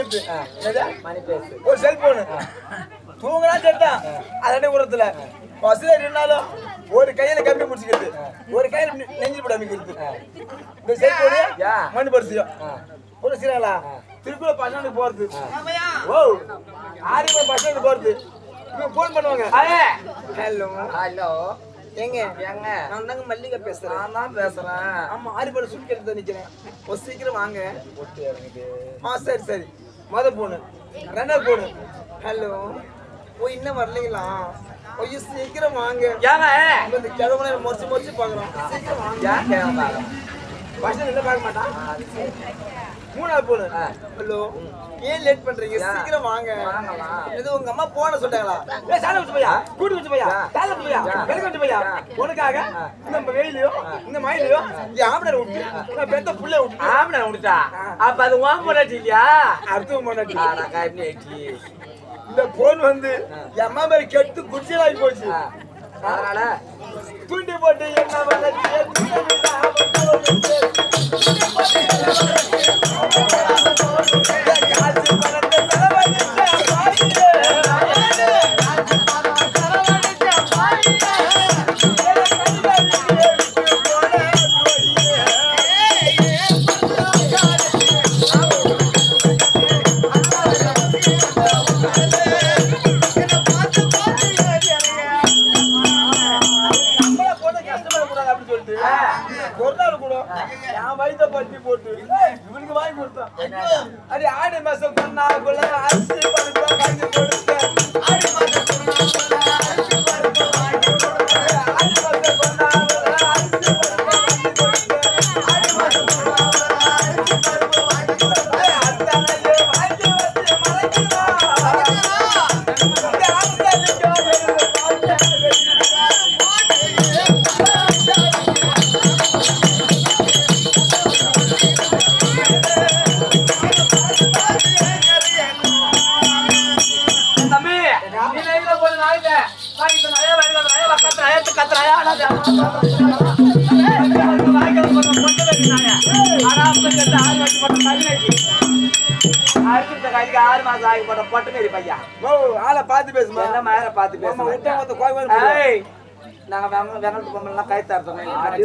பிடிக்கிறது மணி பேசு ஒரு செல்போனு தூங்கலா செட்டா அதே உரத்துல பஸ்ல இருந்தாலும் ஒரு கையில கம்பி பிடிச்சிக்கிறது ஒரு கையில நெஞ்சு போட அமைக்கிறது இந்த செல்போனு மணி பரிசியம் ஒரு சீரங்களா திருக்குள்ள பசங்களுக்கு போறது ஓ 6 மணி பசங்களுக்கு போறது இவங்க போன் பண்ணுவாங்க ஹலோ ஹலோ எங்க எங்க நான் தாங்க மல்லிகை பேசுறேன் நான் தான் பேசுறேன் ஆமா 6 பேர் சுட்டு எடுத்து நிக்கிறேன் ஒரு சீக்கிரம் வாங்க சரி சரி மொத போனு ரெண்டாவது போனு ஹலோ ஓ இன்னும் வரலீங்களா ஓ சீக்கிரம் வாங்க ஏங்க இந்த கிழவனை முறைச்சு பாக்குறோம் சீக்கிரம் வாங்க பசங்க என்ன பார்க்க மாட்டான் மூணாவது போனு ஹலோ ஏன் லேட் பண்றீங்க சீக்கிரம் வாங்க இது உங்க அம்மா போன சொல்றாங்களா ஏய் சால வச்சு பையா கூட்டி வச்சு பையா சால வச்சு பையா வெளிய வச்சு பையா உனக்காக இந்த வெயிலையோ இந்த மயிலையோ இந்த ஆம்பளை விட்டு நான் பெத்த புள்ள விட்டு ஆம்பளை விட்டுட்டா அப்ப அது வாங்க போடாட்டி இல்லையா அர்த்தம் போடாட்டி நான் காய்னி ஏச்சி இந்த போன் வந்து என் அம்மா மேல கெட்டு குச்சிலாகி போச்சு அதனால துண்டி போட்டு என்ன பண்ணி ஆளை பார்த்து பேசுமா பார்த்து பேசுமா நாங்க வெங்கட்டு பொம்மலாம் கை தரத்தோம்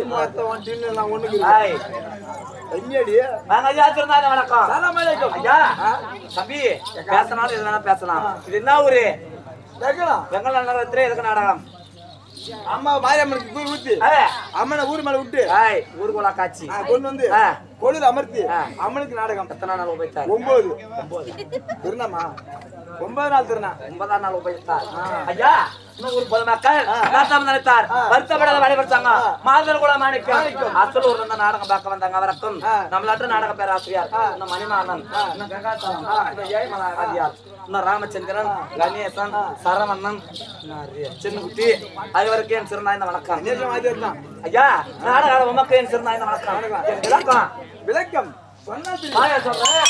வணக்கம் ஐயா தம்பி பேசனாலும் எது வேணா பேசலாம் இது என்ன ஊரு வெங்கல நகரத்துல எதுக்கு நாடகம் அம்மா மாரியம்மனுக்கு கூழ் ஊத்தி அம்மனை ஊர் மேல விட்டு ஊருக்குள்ள காட்சி கொண்டு வந்து கொழுது அமர்த்தி அம்மனுக்கு நாடகம் எத்தனை நாள் உபயோகித்தார் 9 திருநாமா 9 நாள் திருநா 9ஆம் நாள் உபயோகித்தார் ஐயா இன்னும் ஒரு பொதுமக்கள் நாட்டாம நினைத்தார் வருத்தப்படாத வழிபடுத்தாங்க மாதர் கூட மாணிக்கம் அசல் ஊர்ல இருந்து நாடகம் பார்க்க வந்தாங்க அவருக்கும் நம்மளாட்ட நாடக பேராசிரியர் இன்னும் மணிமாறன் இன்னும் கங்காசம் இன்னும் ஏய்மலாதியார் இன்னும் ராமச்சந்திரன் கணேசன் சரவணன் சின்னகுட்டி அதுவரைக்கும் என் சிறுநாய்ந்த வணக்கம் ஐயா நாடக உமக்கு என் சிறுநாய்ந்த வணக்கம் விளக்கம் விளக்கம் சொன்னா சொல்றேன்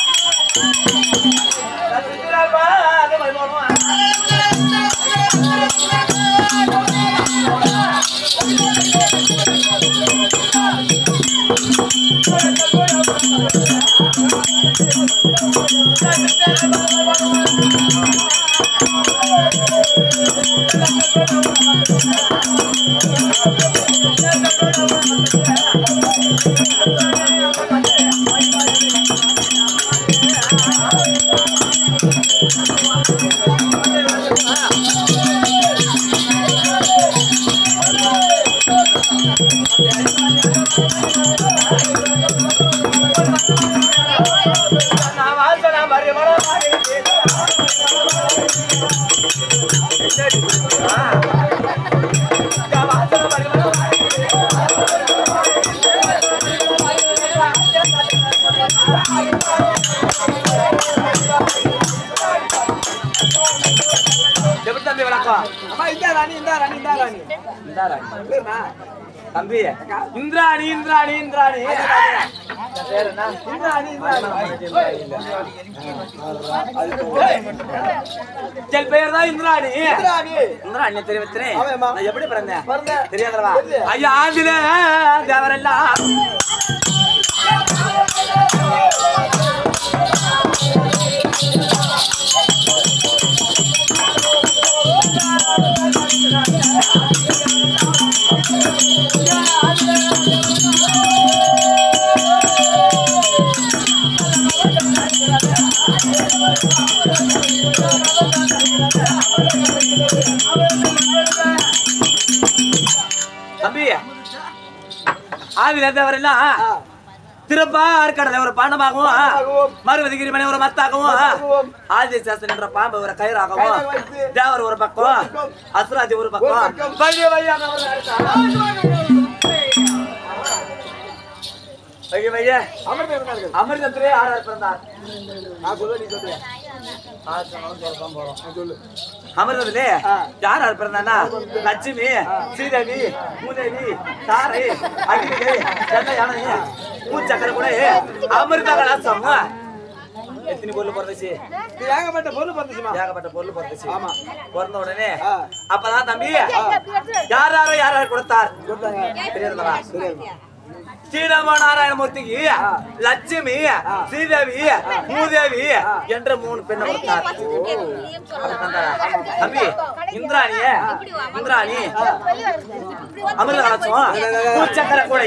தம்பி இந்திராணி இந்திராணி இந்திராணி பெயர் தான் இந்திராணி இந்திராணி தெரிவித்தேன் எப்படி பிறந்தேன் தெரியாதவா ஐயா ஆதில தேவரெல்லாம் ஆவில இருந்தவரெல்லாம் திருப்பார்கடலை ஒரு பாண்டமாகவும் மருவதிகிரி மணி ஒரு மத்தாகவும் ஆதிசாசன் என்ற பாம்பு ஒரு கயிறாகவும் தேவர் ஒரு பக்கம் அசுராஜி ஒரு பக்கம் அமிர்தத்திலே ஆறார் பிறந்தார். அமிர்தத்திலே யார் யார் பிறந்தானா? லட்சுமி, ஸ்ரீதேவி, மூதேவி, தாரை, அகிலிகை, சென்னையானி, பூச்சக்கரை கூட அமிர்த கலாசம். எத்தனை பொருள் பிறந்துச்சு? ஏகப்பட்ட பொருள் பிறந்துச்சுமா. ஏகப்பட்ட பொருள் பிறந்துச்சு. ஆமா. பிறந்த உடனே அப்பதான் தம்பி யார் யார் கொடுத்தார் தெரியுதுங்களா? ஸ்ரீராம நாராயணமூர்த்திக்கு லட்சுமி, ஸ்ரீதேவி, மூதேவி என்ற 3 பெண்ணை கொடுத்தார். தம்பி இந்திராணி அமிர்த கலாசம் பூச்சக்கர கூடை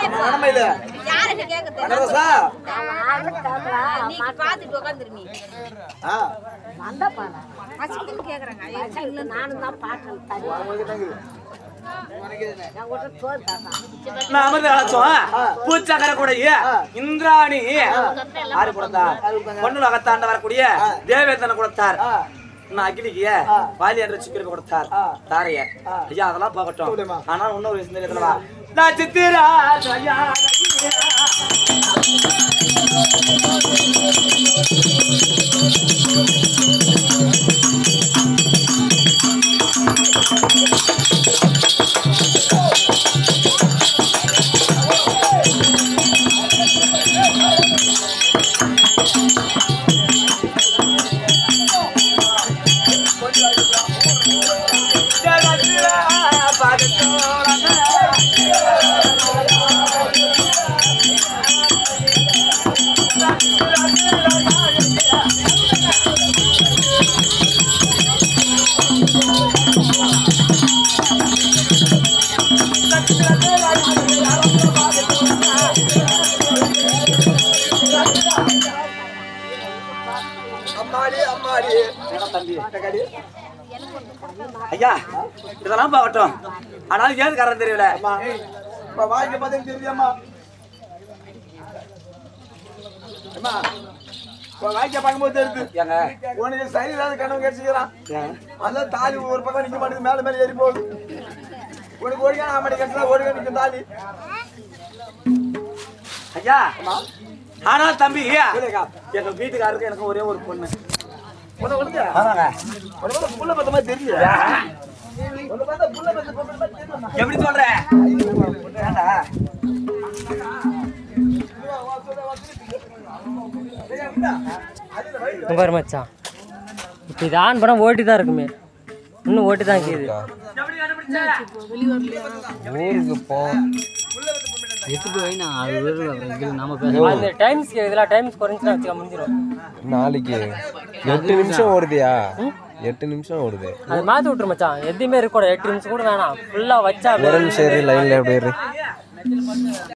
அமிர்த கலாசம் பூச்சக்கர கூடை இந்திராணி யாரு கொடுத்தார்? பொண்ணு அகத்தாண்ட வரக்கூடிய தேவேந்தனை கொடுத்தார். அகிலிக்கு வாலி என்ற சிக்கிற்கு கொடுத்தார். தாரைய ஐயா அதெல்லாம் போகட்டும். ஆனா இன்னொரு விஷயம் தெரியலவா? நான் சித்திரா ஐயா இதெல்லாம் பாக்கட்டும். ஆனாலும் ஏது காரணம் தெரியல. வாய்க்கு பதில் தெரியுமா? வாய்க்க பார்க்கும்போது தெரியுது. உனக்கு சரி இல்லாத கனவு கிடைச்சிக்கிறான். அதான் தாலி ஒரு பக்கம் நிக்க மாட்டேங்குது, மேல மேல ஏறி போகுது. உனக்கு ஓடிக்கான ஆமாடி கட்டினா ஓடிக்க நிற்கும் தாலி. ஐயா ஆனால் தம்பி எங்க வீட்டுக்காருக்கு எனக்கு ஒரே ஒரு பொண்ணு. புள்ள பத்த மாதிரி தெரியல. எப்படி சொல்ற? பாரு மச்சான், இப்ப இது ஆன் படம் ஓட்டி தான் இருக்குமே, இன்னும் ஓட்டி தான் இருக்குது. ஊருக்கு போ டைம்ஸ் இதெல்லாம் டைம்ஸ் குறைஞ்சுதான் வச்சுக்க முடிஞ்சிடும். நாளைக்கு 8 நிமிஷம் ஓடுதியா? 8 நிமிஷம் ஓடுது. அது மாத்தி விட்டுரு மச்சான். எதுவுமே இருக்க 8 நிமிஷம் கூட வேணாம், ஃபுல்லா வச்சா. ஒரு நிமிஷம் லைன்ல போயிரு.